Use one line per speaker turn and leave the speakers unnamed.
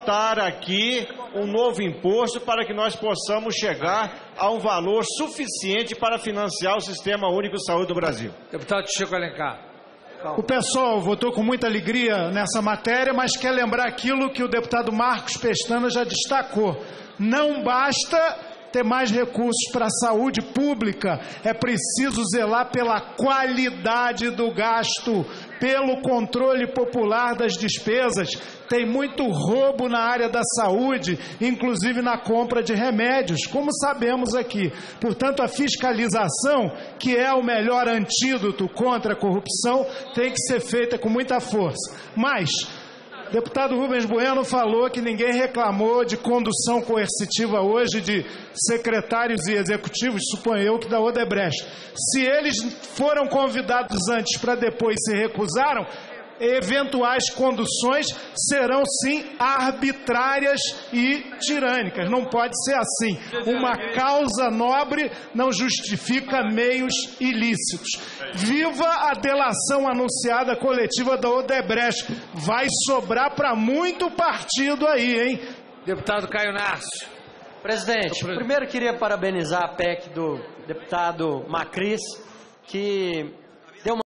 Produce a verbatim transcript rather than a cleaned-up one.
votar aqui um novo imposto para que nós possamos chegar a um valor suficiente para financiar o Sistema Único de Saúde do Brasil.
Deputado Chico Alencar.
O pessoal votou com muita alegria nessa matéria, mas quer lembrar aquilo que o deputado Marcos Pestana já destacou. Não basta ter mais recursos para a saúde pública, é preciso zelar pela qualidade do gasto, pelo controle popular das despesas. Tem muito roubo na área da saúde, inclusive na compra de remédios, como sabemos aqui. Portanto, a fiscalização, que é o melhor antídoto contra a corrupção, tem que ser feita com muita força. Mas o deputado Rubens Bueno falou que ninguém reclamou de condução coercitiva hoje de secretários e executivos, suponho eu, que da Odebrecht. Se eles foram convidados antes para depois se recusaram, eventuais conduções serão sim arbitrárias e tirânicas. Não pode ser assim. Uma causa nobre não justifica meios ilícitos. Viva a delação anunciada coletiva da Odebrecht. Vai sobrar para muito partido aí, hein?
Deputado Caio Narcio.
Presidente, primeiro queria parabenizar a P E C do deputado Macris, que